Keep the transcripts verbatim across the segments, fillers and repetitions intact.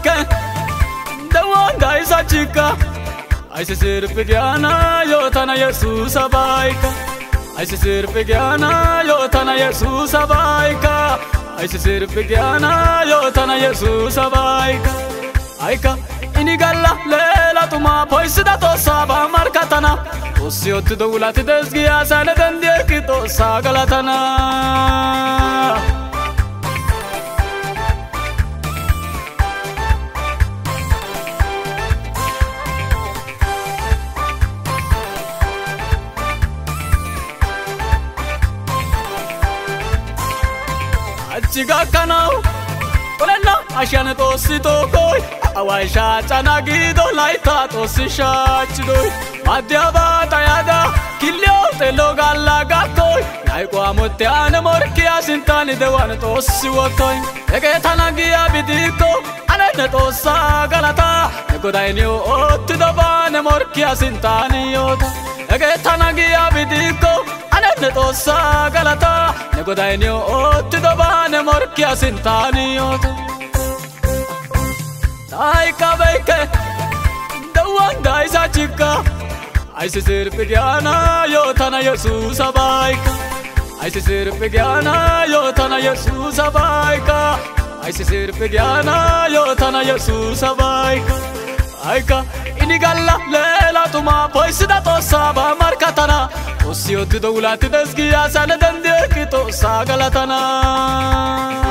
baike dawanga isa chika aise sir pe gyana yo tana Jesus baika aise sir pe gyana yo tana Jesus baika aise sir pe gyana yo tana Jesus baika aika ini galla lela tuma poisida to saba markatana Ossiot doulat desgia sane dendier ki to sagalatana Achiga kanau Olena ashane to sito koi Awaisha chanagi do laita to sisha chidoi Madhyava tayada kilyo telo galla gatoi Naiko amote ane morki asintani dewan to siwotoi Ege tanagi abidiko anene to sagalata Ego dainyo otti dobane morki asintani yota Ege tanagi abidiko anene to sagalata Ego dainyo otti dobane morki asintani yota Taika beike dawanga isa chika Aise sir pe gyana yo tana Jesus baika Aise sir pe gyana yo tana Jesus baika Aise sir pe gyana yo tana Jesus baika Aika ini galla lela tuma poisida to saba markatana Ossiot doulat desgia sane dendier ki to sagalatana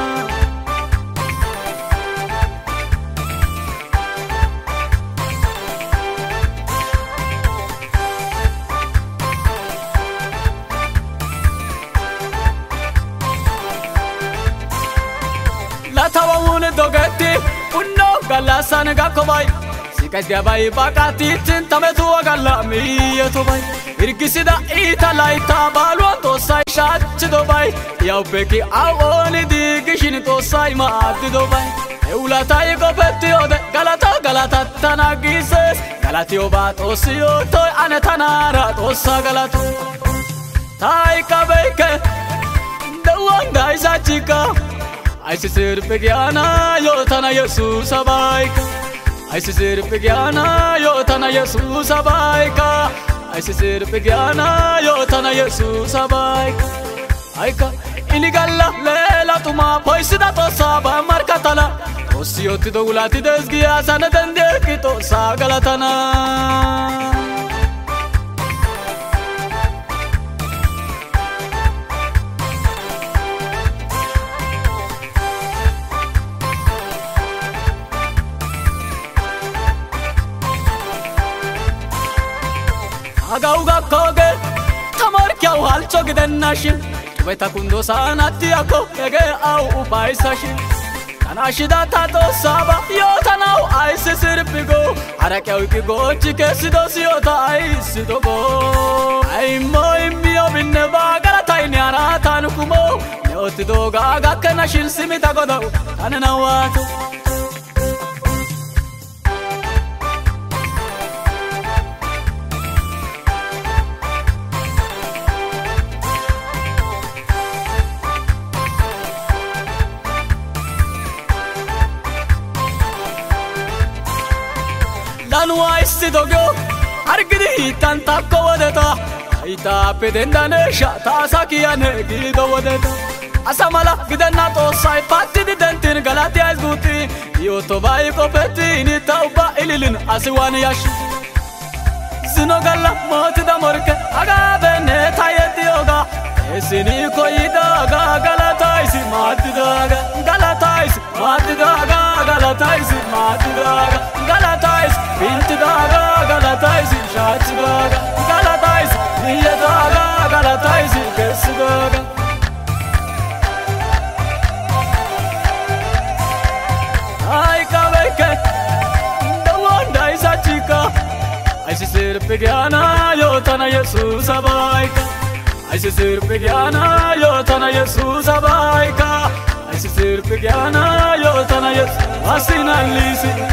Tawawun dogeti unno galla san gakobai sikas gabai bakati tintame tu galla mi to bai irkisida ita laita balu to sai shach do bai yaw beki awoni digishin to sai ma do bai eula tai go betti ode galata galata tanagises galati oba to sio to anetanara to sagalato tai kabeke dawanga isa chika Aise sir pe gyana yo tana Jesus baika Aise sir pe gyana yo tana Jesus baika Aise sir pe gyana yo tana Jesus baika Aika ini galla lela tuma poisida to saba markatana Ossiot doulat desgia sane dendier ki to sagalatana Agauga koge tamar kyau halchog dennashin Tubeta kundo sanati ako ege au upaisashin Tanashida tato saba yo tanau aise sirpigo Ara kyau ki gochi kesido siyota aise dogo Aimo imio binne bagala taini ara tanukumo Neoti doga agakkenashin simita godau tanena wato Lanu aisi dogyo argidi tanta ko wadeta Aita pedenda nesha tasaki ane gido wadeta Asamala gidenna to sai patti di dentin galati aizguti Io to vai ko petti ni tauba ililin asiwani yashi Zino galla moti da morke aga bene tayeti yoga Esini ko idaga galataisi mati daga Galataisi mati daga Galataisi mati daga Galataisi binti daga Galataisi shach daga Galataisi niye daga Galataisi kesi daga Ay kabeke dawanda isa chika Aise sir pe gyana yo tana Jesus baika Aise sir pe gyana yo tana Jesus baika Aise sir pe gyana yo tana Jesus asina lisi